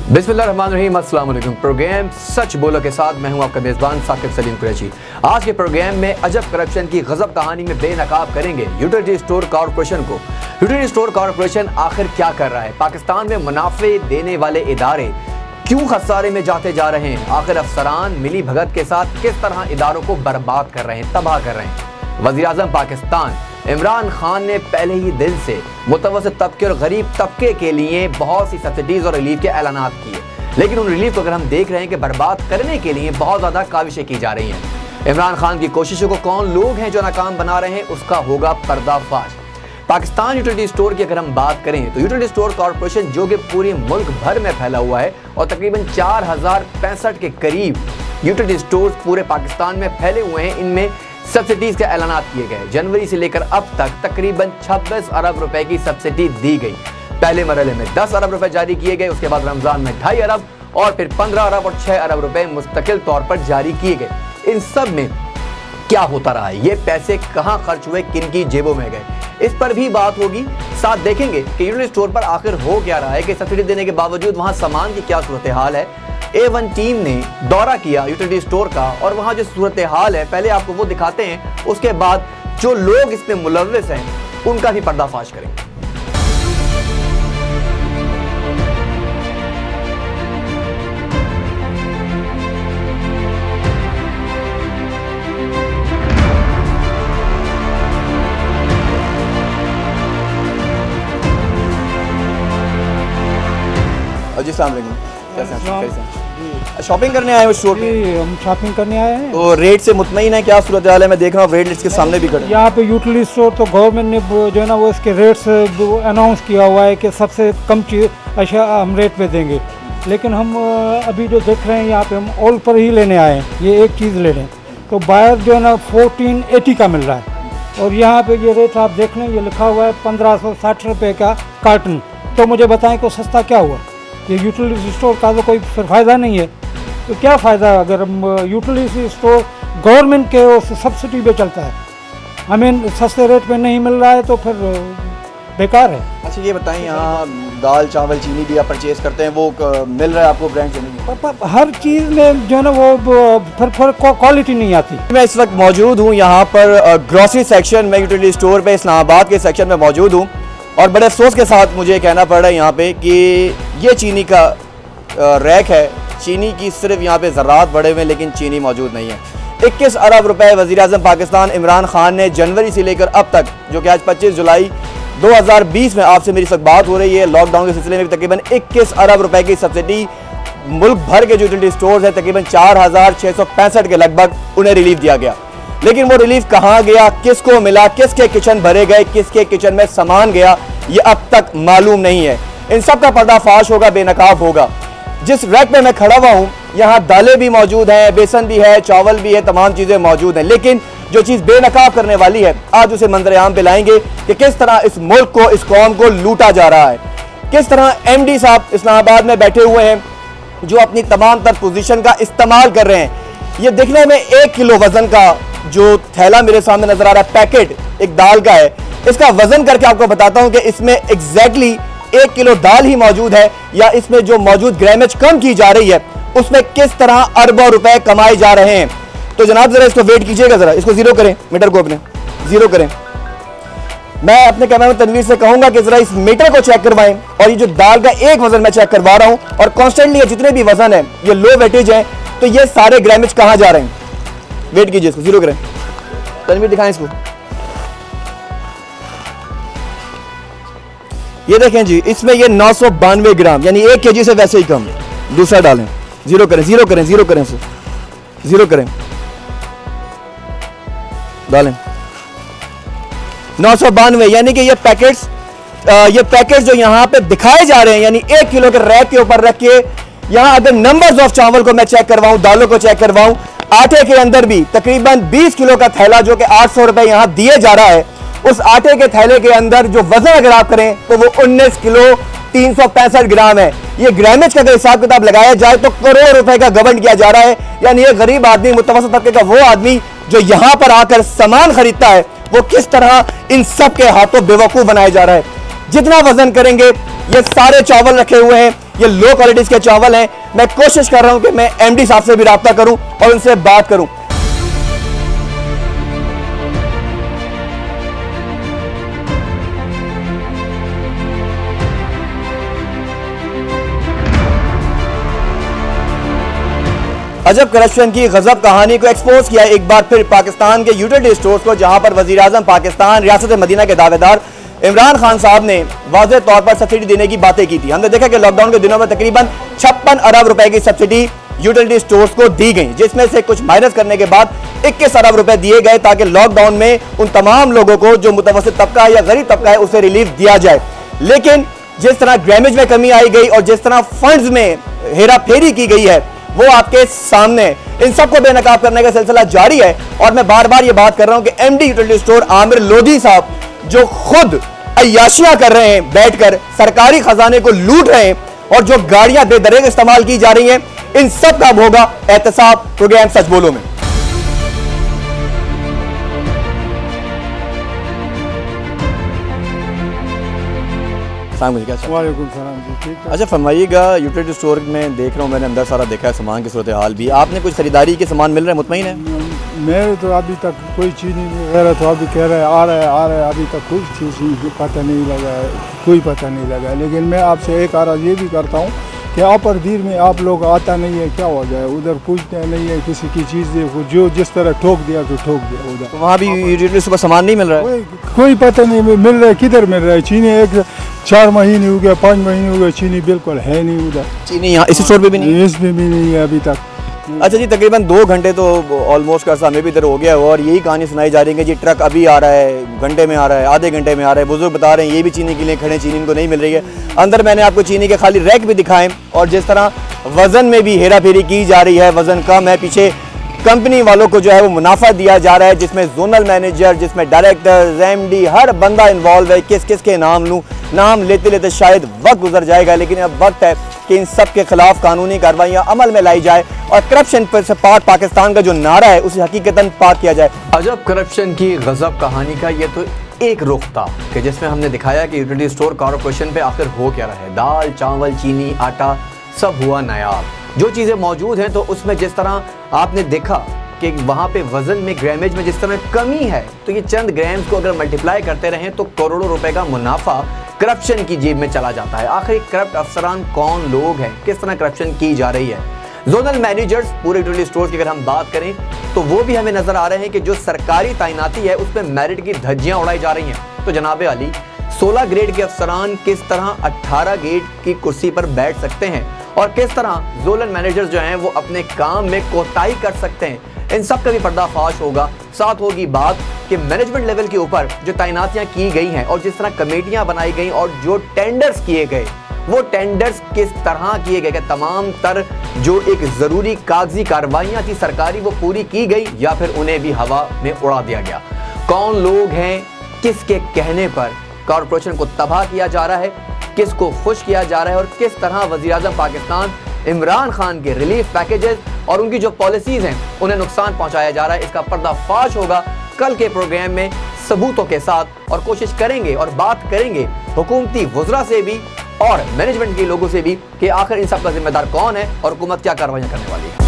बिस्मिल्लाहिर्रहमानिर्रहीम, अस्सलाम वालेकुम। प्रोग्राम सच बोलो के साथ मैं हूं आपका मेज़बान साकिब सलीम कुरैशी। आज के प्रोग्राम में अजब करप्शन की गजब कहानी में बेनकाब करेंगे यूटिलिटी स्टोर कॉरपोरेशन को। यूटिलिटी स्टोर कॉरपोरेशन आखिर क्या कर रहा है? पाकिस्तान में मुनाफे देने वाले इदारे क्यों खसारे में जाते जा रहे हैं? आखिर अफसरान मिली भगत के साथ किस तरह इदारों को बर्बाद कर रहे हैं, तबाह कर रहे हैं? वज़ीर आज़म पाकिस्तान इमरान खान ने पहले ही दिन से मुतवस्सित तबके और गरीब तबके के लिए बहुत सी सब्सिडीज और रिलीफ के ऐलानात किए, लेकिन उन रिलीफ को अगर हम देख रहे हैं कि बर्बाद करने के लिए बहुत ज़्यादा काविशें की जा रही हैं। इमरान खान की कोशिशों को कौन लोग हैं जो नाकाम बना रहे हैं, उसका होगा पर्दाफाश। पाकिस्तान यूटिलिटी स्टोर की अगर हम बात करें तो यूटिलिटी स्टोर कॉरपोरेशन जो कि पूरे मुल्क भर में फैला हुआ है और तकरीबन 4065 के करीब यूटिलिटी स्टोर पूरे पाकिस्तान में फैले हुए हैं, इनमें सब्सिडीज के ऐलानात किए गए। जनवरी से लेकर अब तक तकरीबन 26 अरब रुपए की सब्सिडी दी गई। पहले मरहले में 10 अरब रुपए जारी किए गए, उसके बाद रमजान में 2.5 अरब और फिर 15 अरब और 6 अरब रुपए मुस्तकिल तौर पर जारी किए गए। इन सब में क्या होता रहा है, ये पैसे कहाँ खर्च हुए, किन की जेबों में गए, इस पर भी बात होगी। साथ देखेंगे कि यूटिलिटी स्टोर पर आखिर हो क्या रहा है कि सब्सिडी देने के बावजूद वहाँ सामान की क्या सूरत हाल है। A1 टीम ने दौरा किया यूटिलिटी स्टोर का और वहाँ जो सूरत हाल है पहले आपको वो दिखाते हैं, उसके बाद जो लोग इसमें मुलव्विस हैं उनका भी पर्दाफाश करेंगे। जी अस्सलाम वालेकुम, कैसे शॉपिंग करने आए हो स्टोर पे? हम शॉपिंग करने आए हैं। तो रेट से मुतमईन है? क्या सूरत हाल है? मैं देख रहा हूँ रेट लिस्ट के सामने भी खड़े। यहाँ पे यूटिलिटी स्टोर तो गवर्नमेंट ने जो है ना वो इसके रेट्स अनाउंस किया हुआ है कि सबसे कम चीज़ अशा हम रेट पे देंगे, लेकिन हम अभी जो देख रहे हैं यहाँ पे हम ऑल पर ही लेने आए हैं। ये एक चीज़ ले लें तो बाहर जो है ना 1480 का मिल रहा है और यहाँ पे ये रेट आप देख लें, ये लिखा हुआ है 1560 रुपये का कार्टन। तो मुझे बताएं को सस्ता क्या हुआ? ये यूटिलिटी स्टोर का तो कोई फिर फ़ायदा नहीं है। तो क्या फ़ायदा अगर यूटिलिटी स्टोर गवर्नमेंट के उस सब्सिडी पे चलता है, हमें सस्ते रेट पे नहीं मिल रहा है तो फिर बेकार है। अच्छा ये बताएं, यहाँ दाल चावल चीनी भी आप परचेज़ करते हैं, वो मिल रहा है आपको ब्रांड से? नहीं, हर चीज़ में जो है ना वो फिर क्वालिटी नहीं आती। मैं इस वक्त मौजूद हूँ यहाँ पर ग्रॉसरी सेक्शन में, यूटिलिटी स्टोर पे इस्लामाबाद के सेक्शन में मौजूद हूँ और बड़े अफसोस के साथ मुझे कहना पड़ रहा है यहाँ पे कि ये चीनी का रैक है। चीनी की सिर्फ यहाँ पे ज़रात बड़े हुए, लेकिन चीनी मौजूद नहीं है। 21 अरब रुपए वज़ीर आज़म पाकिस्तान इमरान खान ने जनवरी से लेकर अब तक, जो कि आज 25 जुलाई 2020 में आपसे मेरी सब बात हो रही है, लॉकडाउन के सिलसिले में तकरीबन 21 अरब रुपए की सब्सिडी मुल्क भर के जो यूटिलिटी स्टोर्स हैं तकरीबन 4665 के लगभग उन्हें रिलीफ दिया गया। लेकिन वो रिलीफ कहाँ गया, किसको मिला, किसके किचन भरे गए, किसके किचन में सामान गया, ये अब तक मालूम नहीं है। इन सब का पर्दाफाश होगा, बेनकाब होगा। जिस रैक में मैं खड़ा हुआ हूँ यहाँ दालें भी मौजूद हैं, बेसन भी है, चावल भी है, तमाम चीज़ें मौजूद हैं, लेकिन जो चीज़ बेनकाब करने वाली है आज उसे मंजर आम पे लाएंगे कि किस तरह इस मुल्क को, इस कौम को लूटा जा रहा है। किस तरह MD साहब इस्लामाबाद में बैठे हुए हैं जो अपनी तमाम तर पोजीशन का इस्तेमाल कर रहे हैं। ये दिखने में 1 किलो वजन का जो थैला मेरे सामने नजर आ रहा है, पैकेट एक दाल का है, इसका वजन करके आपको बताता हूं कि इसमें एग्जैक्टली 1 किलो दाल ही मौजूद है या इसमें जो मौजूद ग्रामेज कम की जा रही है उसमें किस तरह अरबों रुपए कमाए जा रहे हैं। तो जनाब जरा इसको वेट कीजिएगा, जरा इसको जीरो करें, मीटर को अपने जीरो करें। मैं अपने कैमरा तनवीर से कहूंगा कि जरा इस मीटर को चेक करवाएं और ये जो दाल का एक वजन मैं चेक करवा रहा हूं और कॉन्स्टेंटली जितने भी वजन है ये लो वेटेज है, तो ये सारे ग्रामेज कहां जा रहे हैं? वेट कीजिए, इसको जीरो करें, तनवीर दिखाएं इसको। ये देखें जी, इसमें ये 992 ग्राम यानी 1 kg से वैसे ही कम। दूसरा डालें, जीरो करें, जीरो करें, जीरो करें, इसे जीरो करें, डालें 992 यानी कि ये पैकेट्स जो यहाँ पे दिखाए जा रहे हैं यानी 1 किलो के रैक के ऊपर रख के, यहाँ अगर नंबर्स ऑफ चावल को मैं चेक करवाऊं, दालों को चेक करवाऊं, आटे के अंदर भी तकरीबन 20 किलो का थैला जो कि 800 रुपए यहाँ दिए जा रहा है, उस आटे के थैले के अंदर जो वजन अगर आप करें तो वो 19 किलो 365 ग्राम है। ये ग्रामेज का अगर हिसाब किताब लगाया जाए तो करोड़ रुपए का गबन किया जा रहा है। यानी ये गरीब आदमी, मुतवस्सित तबके का वो आदमी जो यहाँ पर आकर सामान खरीदता है, वो किस तरह इन सब के हाथों बेवकूफ बनाया जा रहा है। जितना वजन करेंगे, ये सारे चावल रखे हुए हैं, ये लो क्वालिटीज के चावल हैं। मैं कोशिश कर रहा हूं कि मैं एमडी साहब से भी राब्ता करूं और उनसे बात करूं। अजब करप्शन की गजब कहानी को एक्सपोज किया एक बार फिर पाकिस्तान के यूटिलिटी स्टोर्स को, जहां पर वजीर आजम पाकिस्तान रियासत मदीना के दावेदार इमरान खान साहब ने वाज़ेह तौर पर सब्सिडी देने की बातें की थी। हमने देखा कि लॉकडाउन के दिनों में तकरीबन 56 अरब रुपए की सब्सिडी यूटिलिटी स्टोर्स को दी गई, जिसमें से कुछ माइनस करने के बाद 21 अरब रुपए दिए गए ताकि लॉकडाउन में उन तमाम लोगों को जो मुतवस्सित तबका है या गरीब तबका है उसे रिलीफ दिया जाए। लेकिन जिस तरह ग्रामेज में कमी आई गई और जिस तरह फंड्स में हेरा फेरी की गई है वो आपके सामने, इन सबको बेनकाब करने का सिलसिला जारी है। और मैं बार बार ये बात कर रहा हूं कि MD utility store Amir Lodhi साहब जो खुद अय्याशियां कर रहे हैं, बैठकर सरकारी खजाने को लूट रहे हैं और जो गाड़ियां बेदरेग इस्तेमाल की जा रही हैं, इन सब का होगा एहतसाब प्रोग्राम सच बोलो में। वालेकुम सलाम जी, ठीक है। अच्छा फरमाइएगा, यूटिलिटी स्टोर में देख रहा हूँ, मैंने अंदर सारा देखा है, सामान की सूरत हाल भी, आपने कुछ खरीदारी के सामान मिल रहा है, मुतमईन है? मेरे तो अभी तक कोई चीज़ नहीं वगैरह, तो अभी कह रहे हैं आ रहा है, अभी तक कोई चीज़ पता नहीं लगा है, कोई पता नहीं लगा। लेकिन मैं आपसे एक आरा ये भी करता हूँ कि अपर दीर में आप लोग आता नहीं है, क्या हो जाए, उधर पूछते नहीं है किसी की चीज़ देखो, जो जिस तरह ठोक दिया तो ठोक दिया उधर। तो वहाँ भी यूटिलिटी स्टोर सामान नहीं मिल रहा है? कोई पता नहीं मिल रहा है, किधर मिल रहा है। चीनी एक 4 महीने हो गया, 5 महीने हो गए, चीनी बिल्कुल है नहीं उधर। चीनी यहाँ इसी स्टोर पे भी नहीं? इसमें भी नहीं है अभी तक। अच्छा जी, तकरीबन 2 घंटे तो ऑलमोस्ट का समय भी इधर हो गया और यही कहानी सुनाई जा रही है कि जी ट्रक अभी आ रहा है, घंटे में आ रहा है, आधे घंटे में आ रहा है। बुजुर्ग बता रहे हैं ये भी चीनी के लिए खड़े, चीनी इनको नहीं मिल रही है। अंदर मैंने आपको चीनी के खाली रैक भी दिखाए और जिस तरह वजन में भी हेरा फेरी की जा रही है, वजन कम है, पीछे कंपनी वालों को जो है वो मुनाफा दिया जा रहा है, जिसमें जोनल मैनेजर, जिसमें डायरेक्टर, एमडी, हर बंदा इन्वॉल्व है। किस किस के नाम लूँ, नाम लेते लेते शायद वक्त गुजर जाएगा, लेकिन अब वक्त है कि इन सब के खिलाफ कानूनी कार्रवाइयाँ अमल में लाई जाए और करप्शन पर से पाक पाकिस्तान का जो नारा है उसे हकीकतन पाक किया जाए। अजब करप्शन की गजब कहानी का ये तो एक रुख था कि जिसमें हमने दिखाया कि यूटिलिटी स्टोर कॉर्पोरेशन पे आखिर हो क्या रहा है। दाल, चावल, चीनी, आटा सब हुआ नायाब। जो चीज़ें मौजूद हैं तो उसमें जिस तरह आपने देखा कि वहाँ पे वजन में, ग्रामेज में जिस तरह कमी है, तो ये चंद ग्राम्स को अगर मल्टीप्लाई करते रहें तो करोड़ों रुपए का मुनाफा करप्शन की जेब में चला जाता है। आखिर करप्ट अफसरान कौन लोग हैं, किस तरह करप्शन की जा रही है। जोनल मैनेजर्स पूरे यूटिलिटी स्टोर्स की अगर हम बात करें तो वो भी हमें नजर आ रहे हैं कि जो सरकारी तैनाती है उसमें मेरिट की धज्जियां उड़ाई जा रही हैं। तो जनाब अली, 16 ग्रेड के अफसरान किस तरह 18 ग्रेड की कुर्सी पर बैठ सकते हैं और किस तरह जोनल मैनेजर्स जो हैं वो अपने काम में कोताही कर सकते हैं, इन सब का भी पर्दाफाश होगा। साथ होगी बात कि मैनेजमेंट लेवल के ऊपर जो तैनातियां की गई हैं और जिस तरह कमेटियां बनाई गई और जो टेंडर्स किए गए, वो टेंडर्स किस तरह किए गए, तमाम तर जो एक जरूरी कागजी कार्रवाइयां थी सरकारी वो पूरी की गई या फिर उन्हें भी हवा में उड़ा दिया गया। कौन लोग हैं, किसके कहने पर कॉर्पोरेशन को तबाह किया जा रहा है, किसको खुश किया जा रहा है और किस तरह वज़ीर आज़म पाकिस्तान इमरान खान के रिलीफ पैकेजेस और उनकी जो पॉलिसीज हैं उन्हें नुकसान पहुंचाया जा रहा है, इसका पर्दाफाश होगा कल के प्रोग्राम में सबूतों के साथ। और कोशिश करेंगे और बात करेंगे हुकूमती वज़रा से भी और मैनेजमेंट के लोगों से भी कि आखिर इन सब का जिम्मेदार कौन है और हुकूमत क्या कार्रवाइयां करने वाली है।